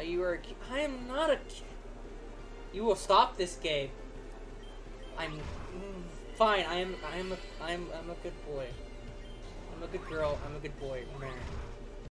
you are I am not a... You will stop this game. I'm... Fine, I'm a good boy. I'm a good girl. I'm a good boy. Meh.